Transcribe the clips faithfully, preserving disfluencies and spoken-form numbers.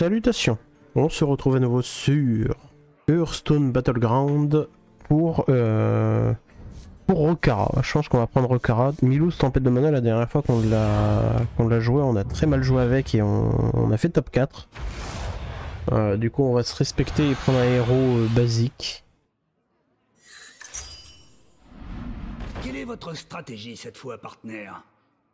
Salutations, on se retrouve à nouveau sur Hearthstone Battleground pour, euh, pour Rokara. Je pense qu'on va prendre Rokara. Milouz Tempête de Mana, la dernière fois qu'on l'a qu'on l'a joué, on a très mal joué avec et on, on a fait top quatre. Euh, du coup on va se respecter et prendre un héros euh, basique. Quelle est votre stratégie cette fois, partenaire?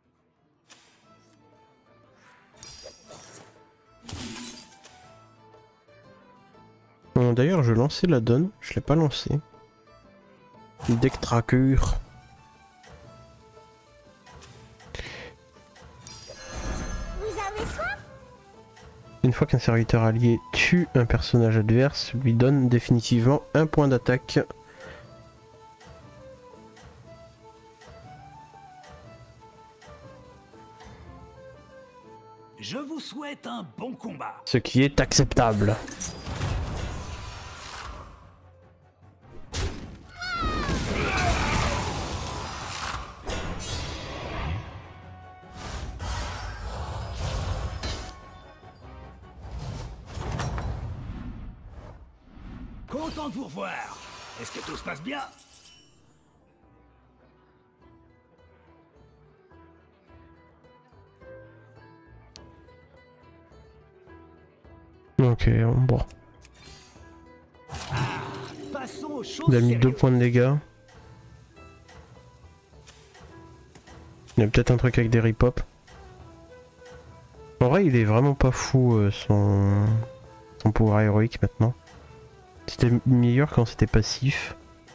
Bon, d'ailleurs je lançais la donne, je l'ai pas lancé. Deck tracker. Une fois qu'un serviteur allié tue un personnage adverse, lui donne définitivement un point d'attaque. Je vous souhaite un bon combat. Ce qui est acceptable. Content de vous revoir. Est-ce que tout se passe bien? Ok, bon. Ah, passons aux choses Il a mis sérieuses. deux points de dégâts. Il y a peut-être un truc avec des rip-hop. En vrai, il est vraiment pas fou euh, son... son pouvoir héroïque maintenant. C'était meilleur quand c'était passif.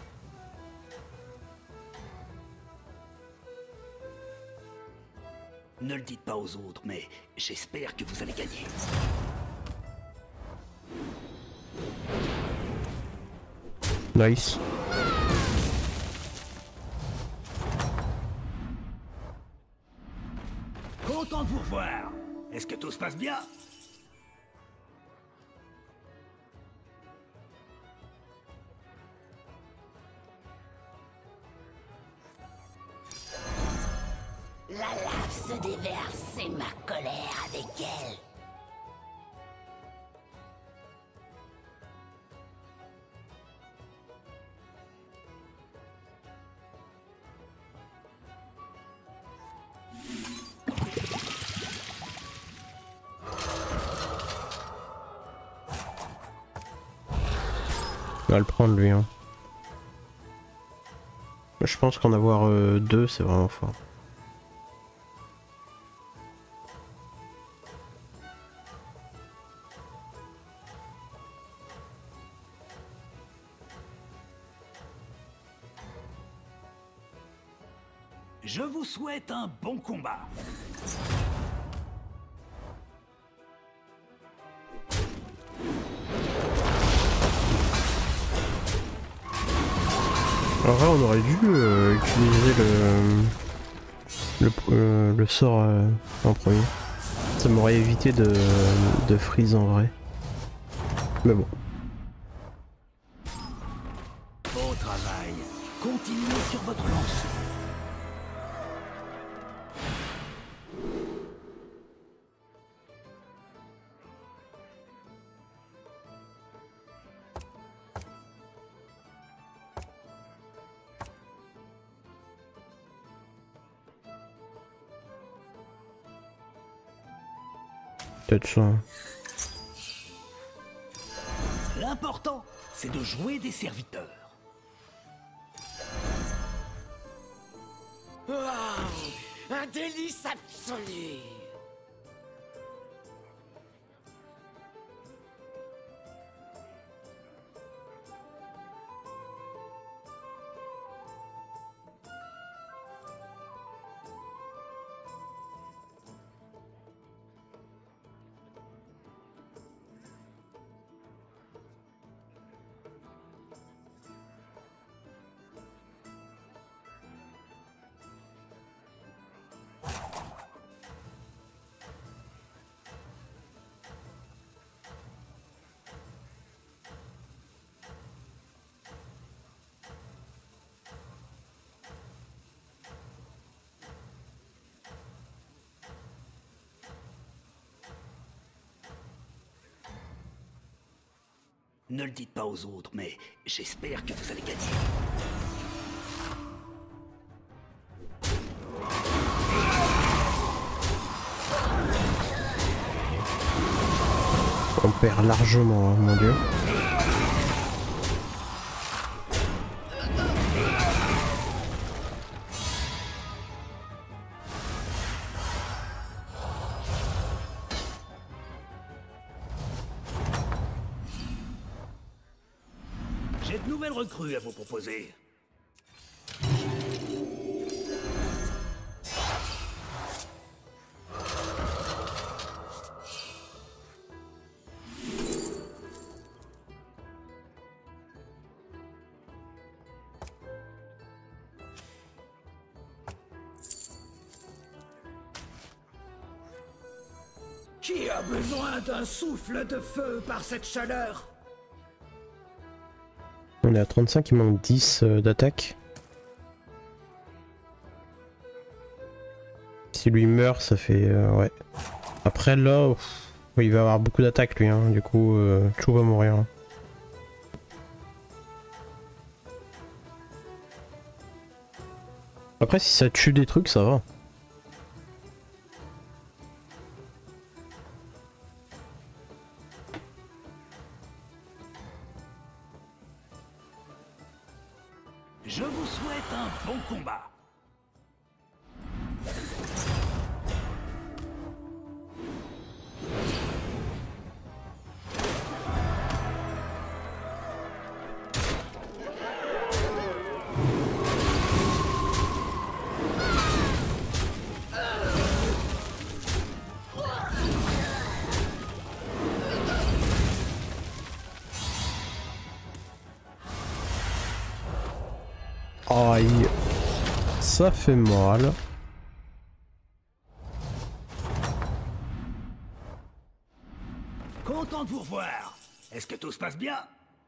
Ne le dites pas aux autres, mais j'espère que vous allez gagner. Nice. Content de vous revoir. Est-ce que tout se passe bien? La lave se déverse et ma colère avec elle. On va le prendre lui. Hein. Je pense qu'en avoir euh, deux, c'est vraiment fort. Je vous souhaite un bon combat. En vrai, on aurait dû euh, utiliser le, le, euh, le sort euh, en premier. Ça m'aurait évité de, de freeze en vrai. Mais bon. Beau travail. Continuez sur votre lancée. Peut-être ça. L'important, c'est de jouer des serviteurs. Wow, un délice absolu. Ne le dites pas aux autres, mais j'espère que vous allez gagner. On perd largement, hein, mon dieu. J'ai de nouvelles recrues à vous proposer. Qui a besoin d'un souffle de feu par cette chaleur? On est à trente-cinq, il manque dix euh, d'attaque. Si lui meurt, ça fait... Euh, ouais. Après là, ouf, il va avoir beaucoup d'attaques lui, hein. Du coup, euh, Chou va mourir. Hein. Après, si ça tue des trucs, ça va. Je vous souhaite un bon combat. Aïe, ça fait mal. Content de vous revoir. Est-ce que tout se passe bien?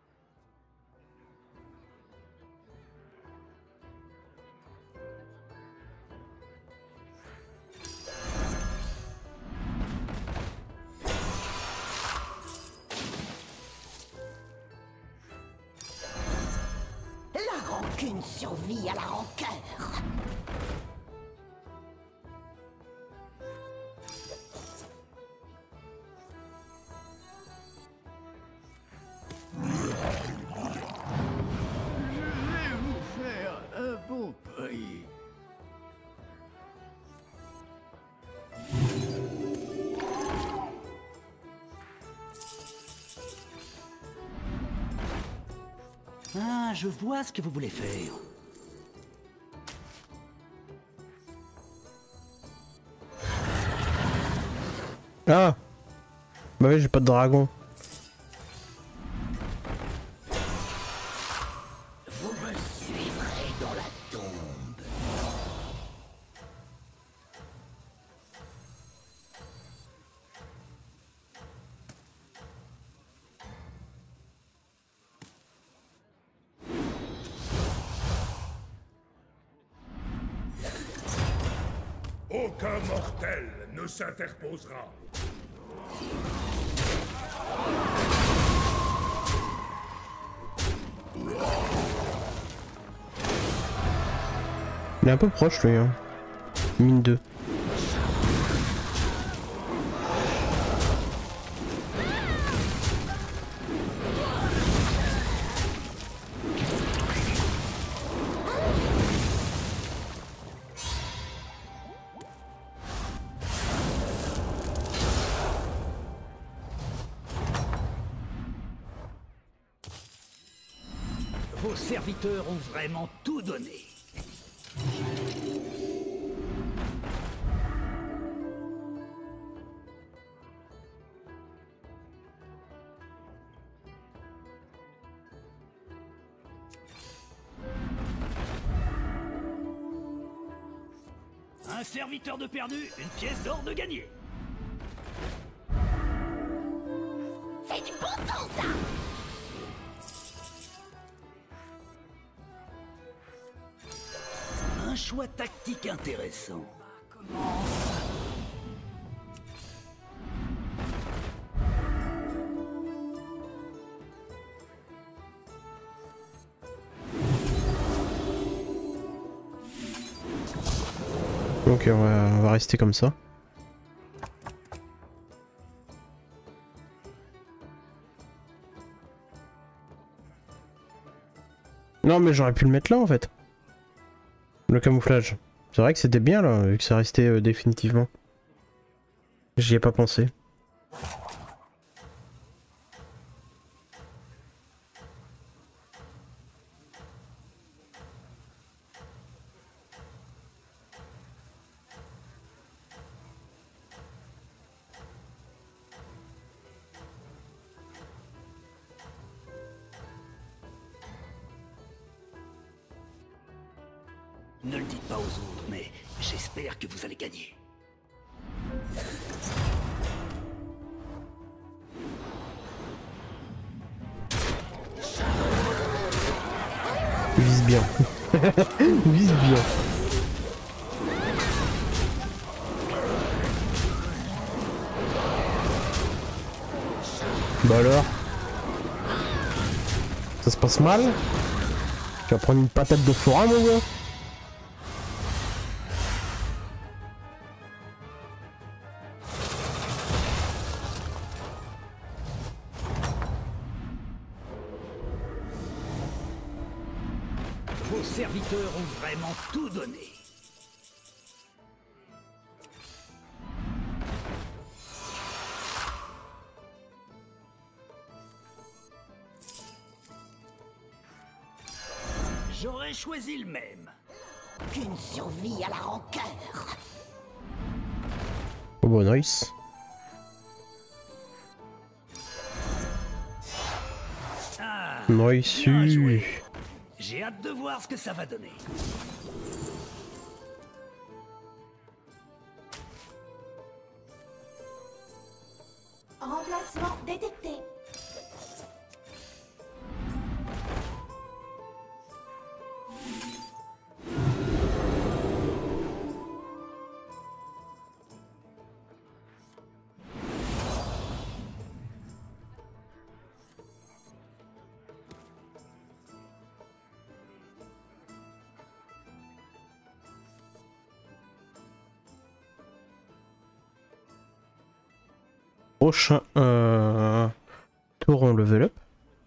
La rancune survit à la rancœur. Ah, je vois ce que vous voulez faire. Ah, bah oui, j'ai pas de dragon. Vous me suivrez dans la tombe. Aucun mortel ne s'interposera. Il est un peu proche lui, hein. Mine deux. Vos serviteurs ont vraiment tout donné. Un serviteur de perdu, une pièce d'or de gagné. C'est du bon sang, ça! Un choix tactique intéressant. Ok, on va, on va rester comme ça. Non mais j'aurais pu le mettre là en fait. Le camouflage. C'est vrai que c'était bien là, vu que ça restait euh, définitivement. J'y ai pas pensé. Ne le dites pas aux autres, mais j'espère que vous allez gagner. Vise bien. Vise bien. Bah alors, ça se passe mal? Tu vas prendre une patate de forain mon gars? Vos serviteurs ont vraiment tout donné. J'aurais choisi le même. Qu'une survie à la rancœur. Oh bah nice. Ah, Nice. bien joué. J'ai hâte de voir ce que ça va donner. Remplacement détecté. Prochain euh, tour on level up.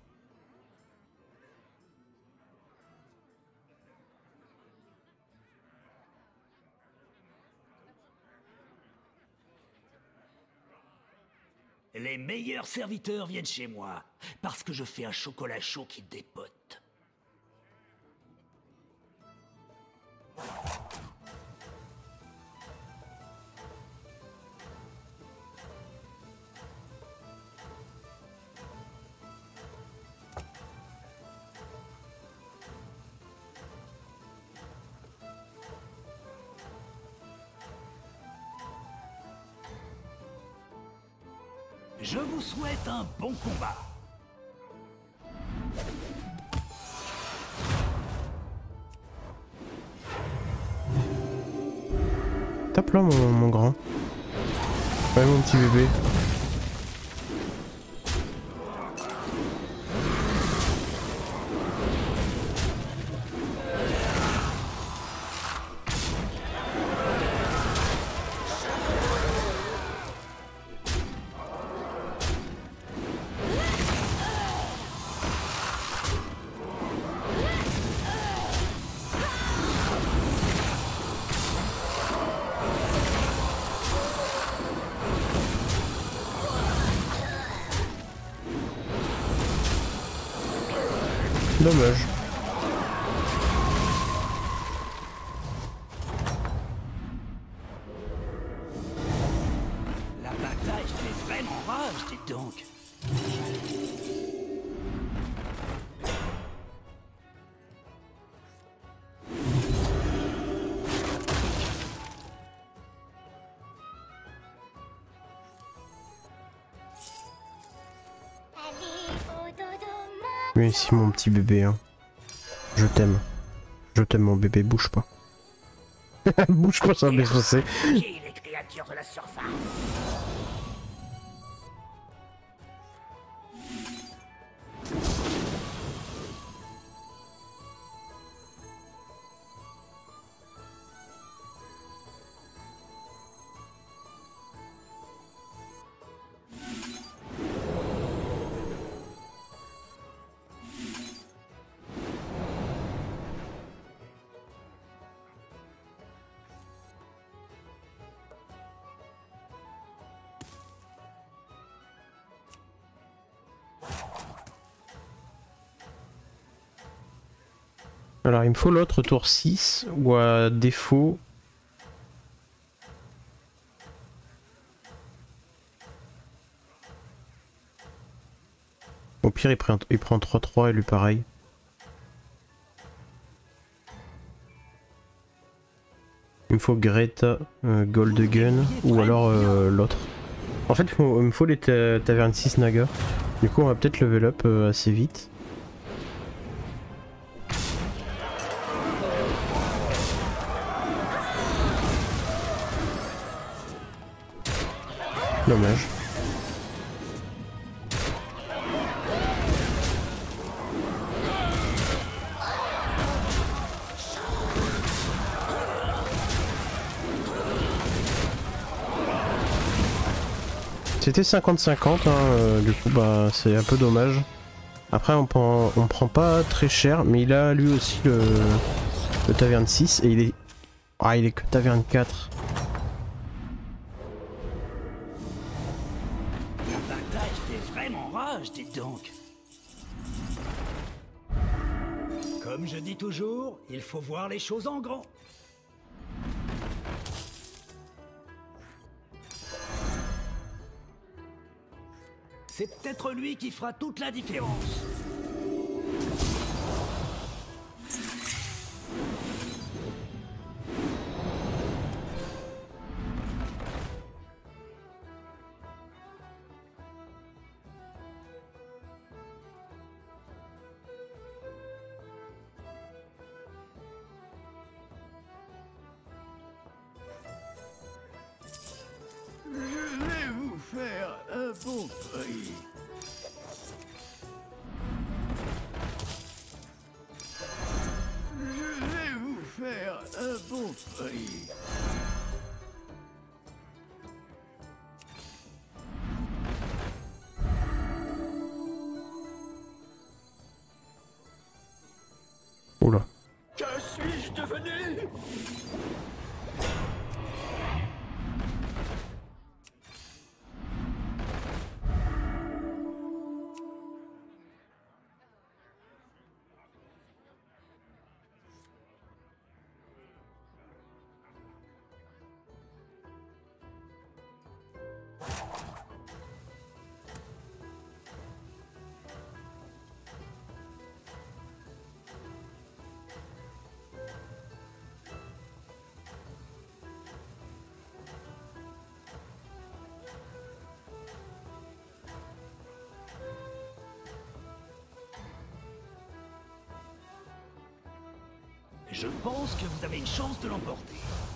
Les meilleurs serviteurs viennent chez moi, parce que je fais un chocolat chaud qui dépote. Je vous souhaite un bon combat. Tape là mon, mon grand. Ouais mon petit bébé. Dommage. La bataille fait vraiment rage, dites donc. Mais ici mon petit bébé hein. Je t'aime. Je t'aime mon bébé, bouge pas. Bouge pas, ça va se passer. Qui les créatures de la surface? Alors il me faut l'autre tour six ou à défaut... Au pire il prend, il prend trois trois et lui pareil. Il me faut Greta, euh, Gold Gun ou alors euh, l'autre. En fait il, faut, il me faut les ta tavernes six Naga. Du coup on va peut-être level up euh, assez vite. Dommage. C'était cinquante cinquante, hein, euh, du coup bah c'est un peu dommage. Après on prend, on prend pas très cher, mais il a lui aussi le, le taverne six et il est... Ah il est que taverne quatre. La bataille fait vraiment rage, dites donc. Comme je dis toujours, il faut voir les choses en grand. C'est peut-être lui qui fera toute la différence. Je vais vous faire un bon prix. Je vais vous faire un bon prix. Oula. Que suis-je devenu? Je pense que vous avez une chance de l'emporter.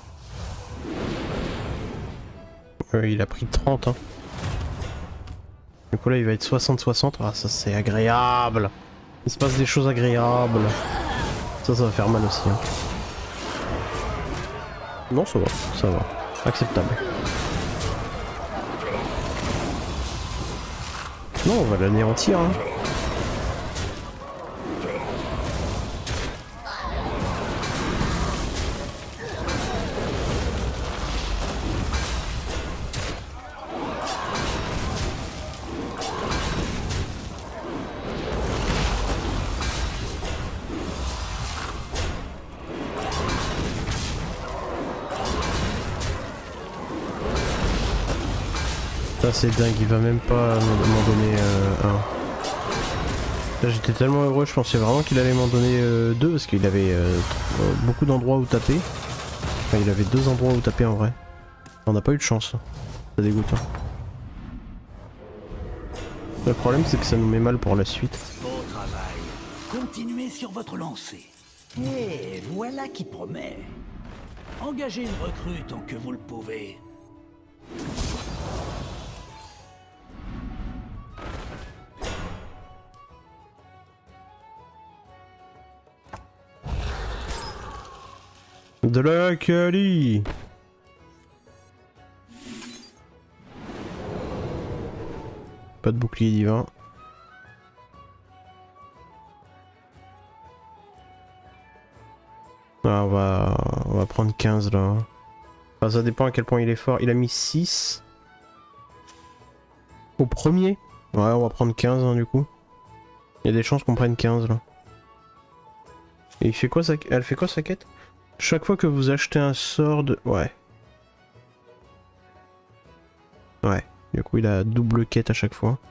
Euh, il a pris trente, hein. Du coup là il va être soixante soixante. Ah ça c'est agréable. Il se passe des choses agréables. Ça ça va faire mal aussi, hein. Non ça va, ça va. Acceptable. Non on va l'anéantir, hein. Ça c'est dingue, il va même pas m'en donner euh, un. Là j'étais tellement heureux, je pensais vraiment qu'il allait m'en donner euh, deux parce qu'il avait euh, beaucoup d'endroits où taper. Enfin il avait deux endroits où taper en vrai. On n'a pas eu de chance. C'est dégoûtant. Le problème c'est que ça nous met mal pour la suite. Bon travail. Continuez sur votre lancée. Et voilà qui promet. Engagez une recrue tant que vous le pouvez. De la Kali. Pas de bouclier divin. Ah, on va on va prendre quinze là. Enfin, ça dépend à quel point il est fort. Il a mis six au premier. Ouais on va prendre quinze hein, du coup. Il y a des chances qu'on prenne quinze là. Et il fait quoi sa... Elle fait quoi sa quête? Chaque fois que vous achetez un sort de... Ouais. Ouais. Du coup il a double quête à chaque fois.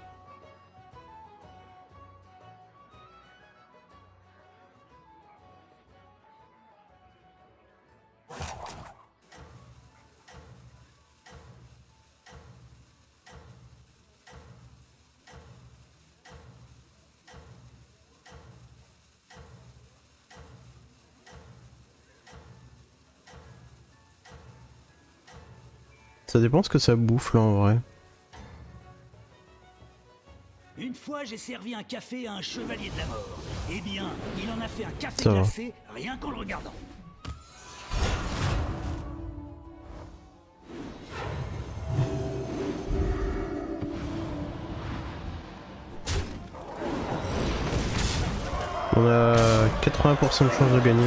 Ça dépend ce que ça bouffe là en vrai. Une fois, j'ai servi un café à un chevalier de la mort. Eh bien, il en a fait un café Ça va. glacé, rien qu'en le regardant. On a quatre-vingts pour cent de chance de gagner.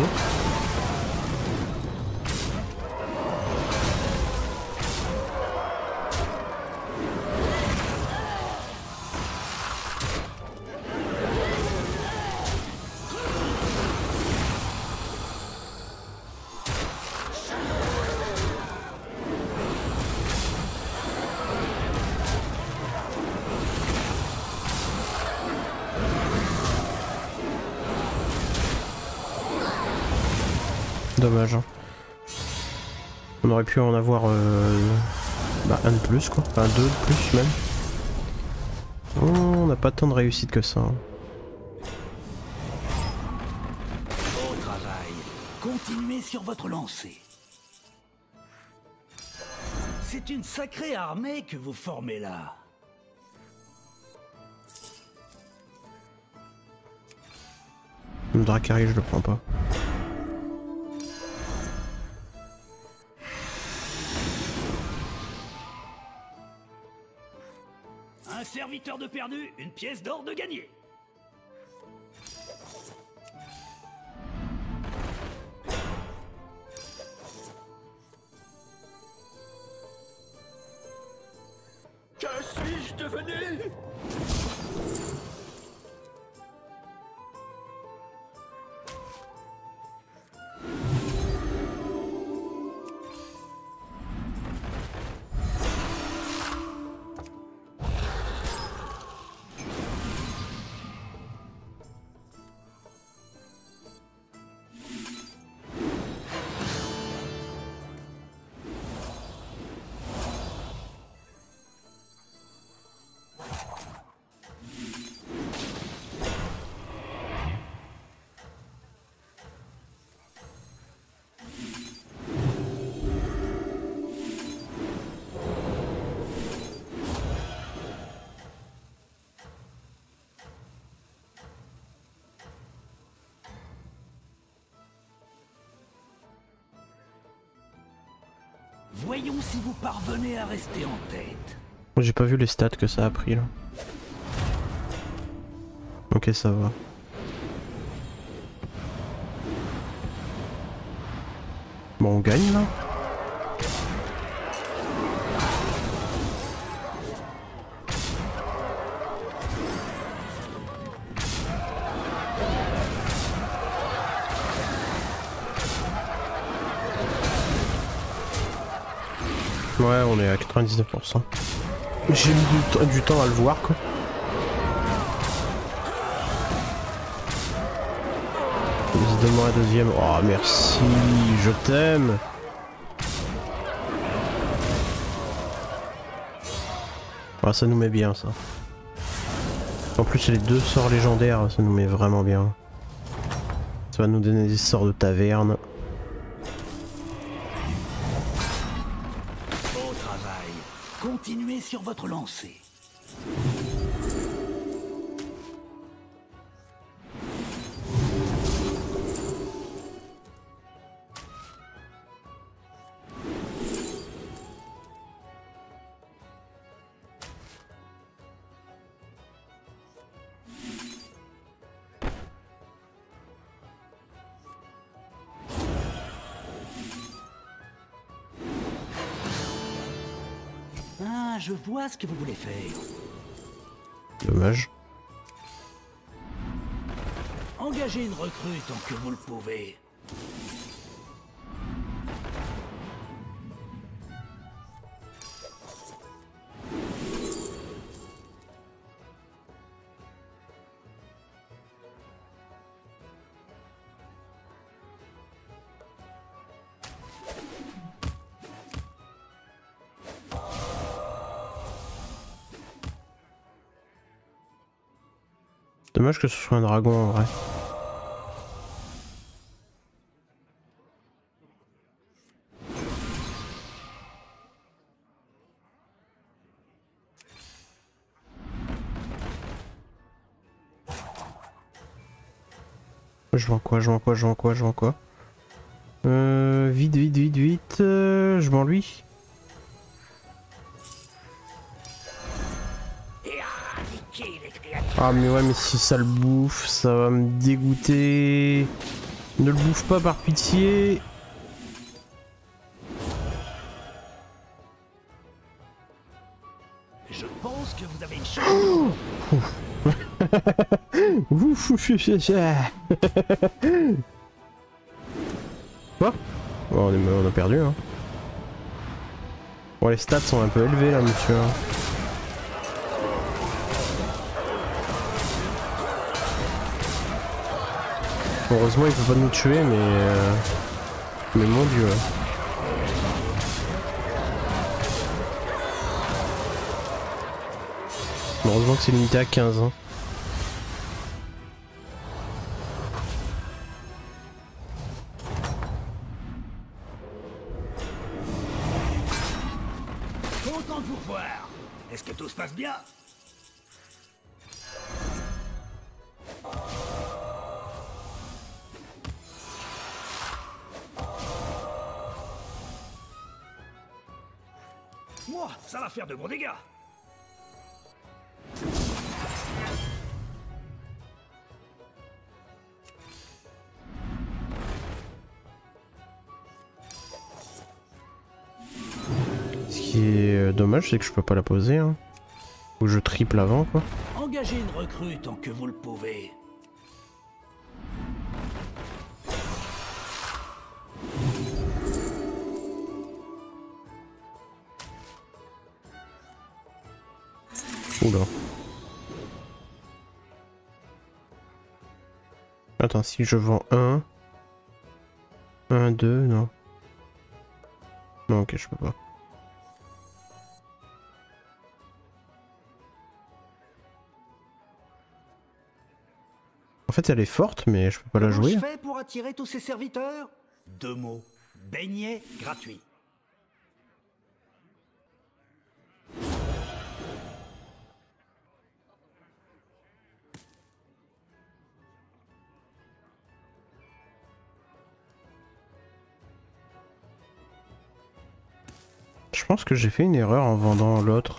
Dommage. Hein. On aurait pu en avoir euh, bah, un de plus quoi, enfin deux de plus même. Oh, on n'a pas tant de réussite que ça. Hein. Au travail. Continuez sur votre lancée. C'est une sacrée armée que vous formez là. Le Dracari je le prends pas. Un serviteur de perdu, une pièce d'or de gagné. Que suis-je devenu? Voyons si vous parvenez à rester en tête. J'ai pas vu les stats que ça a pris là. Ok ça va. Bon on gagne là. Ouais, on est à quatre-vingt-dix-neuf pour cent. J'ai mis du, du temps à le voir quoi. Donne-moi la deuxième. Oh merci, je t'aime. Ah, ça nous met bien ça. En plus les deux sorts légendaires, ça nous met vraiment bien. Ça va nous donner des sorts de taverne. Continuez sur votre lancée. Ah, je vois ce que vous voulez faire. Dommage. Engagez Engagez une recrue tant que vous le pouvez. Dommage que ce soit un dragon en vrai. Je vends quoi, je vends quoi, je vends quoi, je vends quoi. Euh, vite, vite, vite, vite. Euh, je vends lui. Ah mais ouais, mais si ça le bouffe, ça va me dégoûter. Ne le bouffe pas par pitié. Je pense que vous avez une chance. Ouf, ouf, ouf, ouf. Quoi? Bon, on, est, on a perdu hein. Bon, les stats sont un peu élevés là, monsieur. Heureusement il peut pas nous tuer, mais euh... mais mon dieu. Heureusement que c'est limité à quinze hein. Content de vous revoir. Est-ce que tout se passe bien? Moi, ça va faire de gros dégâts. Ce qui est dommage, c'est que je peux pas la poser. Hein. Ou je triple avant, quoi. Engagez une recrue tant que vous le pouvez. Oula. Attends, si je vends un... un, deux, non. Non, ok, je peux pas. En fait, elle est forte, mais je peux pas la jouer. Comment je fais pour attirer tous ces serviteurs? Deux mots. Beignet gratuit. Je pense que j'ai fait une erreur en vendant l'autre.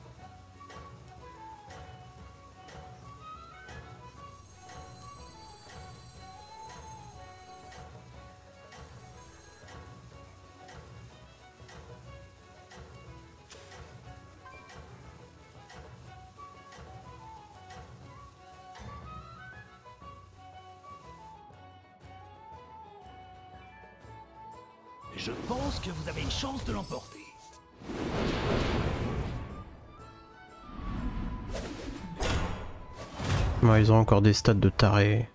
Je pense que vous avez une chance de l'emporter. Ouais, ils ont encore des stats de tarés.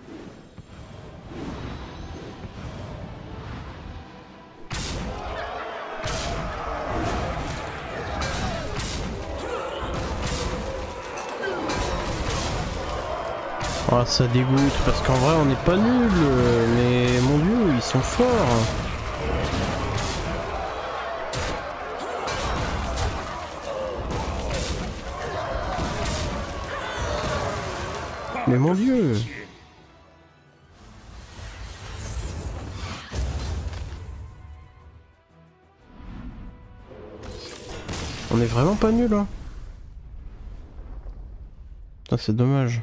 Oh, ça dégoûte parce qu'en vrai on n'est pas nuls, mais mon dieu, ils sont forts. Mais mon dieu! On est vraiment pas nuls hein. Putain, c'est dommage.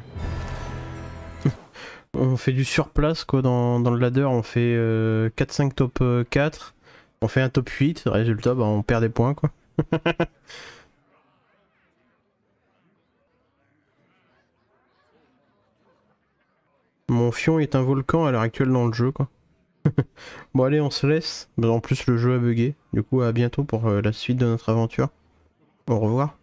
On fait du surplace quoi dans, dans le ladder, on fait euh, quatre cinq top euh, quatre, on fait un top huit, résultat bah, on perd des points quoi. Mon fion est un volcan à l'heure actuelle dans le jeu, quoi. Bon allez, on se laisse. En plus le jeu a bugué. Du coup à bientôt pour euh, la suite de notre aventure. Au revoir.